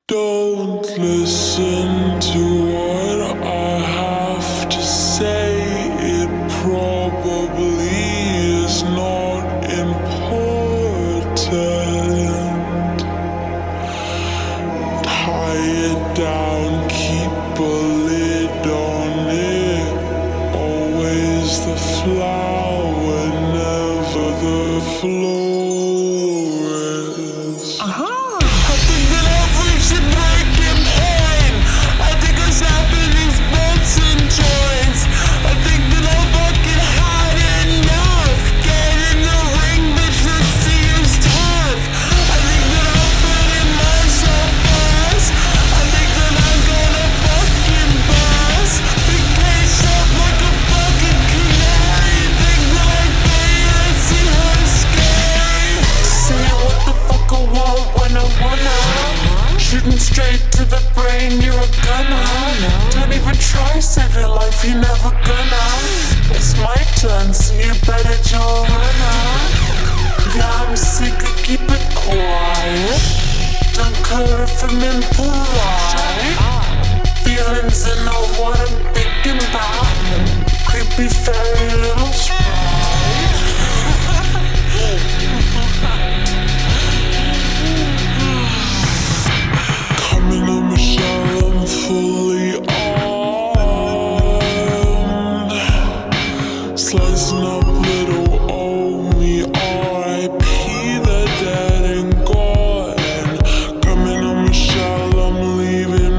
Don't listen to what I have to say. It probably is not important. Tie it down, keep a lid on it. Always the flower, never the florist. Shooting straight to the brain, you're a gunner. Don't even try saving life, you never gonna. It's my turn, so you better join Yeah, I'm sick of keep it quiet. Don't call if I'm impolite. Feelings are not what I'm thinking about. Creepy fairy little sprite. Slicing up little old me, R.I.P. the dead and gone. Coming on Michelle, I'm leaving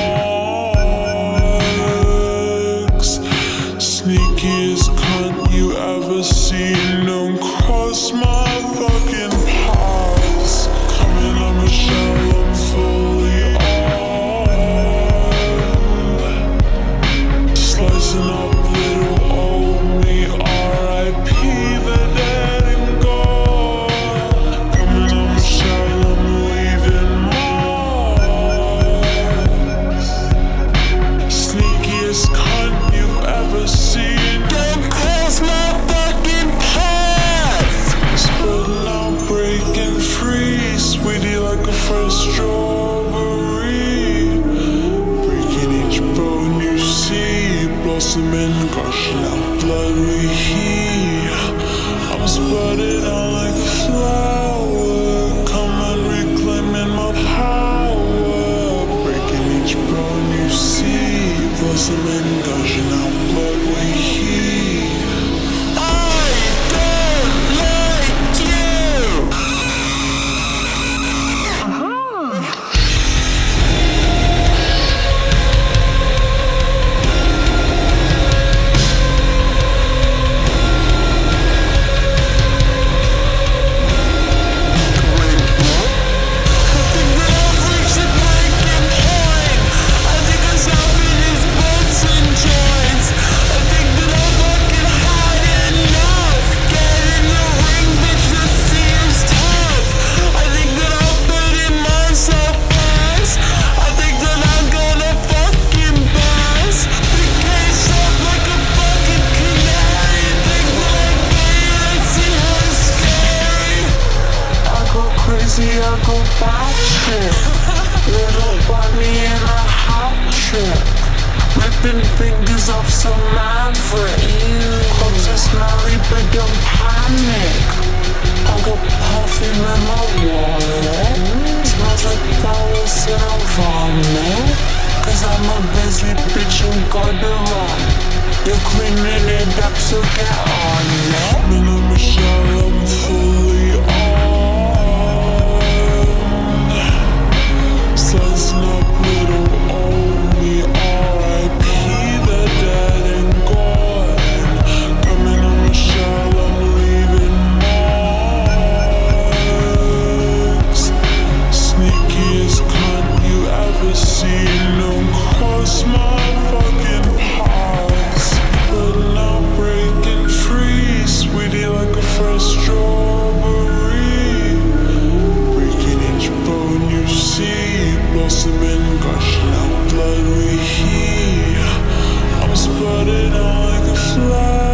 marks. Sneakiest cunt you ever seen, don't cross my fucking paths. Coming on Michelle, I'm fully armed. Slicing up little old me, R.I.P. the dead and gone. Coming on Michelle, I'm leaving marks. Sneakiest cunt you've ever seen, don't cross my fucking path. spreading out, breaking free, sweetie like a fresh strawberry. Breaking each bone you see, blossoming, gushing out blood we hear. I'm spreading out like a flower, come and reclaiming my power. Breaking each bone you see, blossoming, gushing out blood we hear. I don't like you. I go batshit. Little bunny in a hot trip. Ripping fingers off some maverick. Clothes are smelly but don't panic. I got perfume in my wallet. Smells like flowers and I'll vomit. Cause I'm a busy bitch and gotta run. You're cleaning it up so get on it. Coming on Michelle, I'm fully armed. Slicing up little old me, R.I.P. the dead and gone. Coming on Michelle, I'm leaving marks. Sneakiest cunt you ever seen, don't cross my fucking paths. But now breaking free, sweetie like a fresh strawberry. Breaking each bone you see, blossoming, gushing out blood we hear. I'm spreading out like a flower.